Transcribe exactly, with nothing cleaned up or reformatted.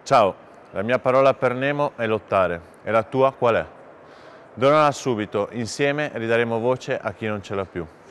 Ciao, la mia parola per Nemo è lottare. E la tua qual è? Donala subito, insieme ridaremo voce a chi non ce l'ha più.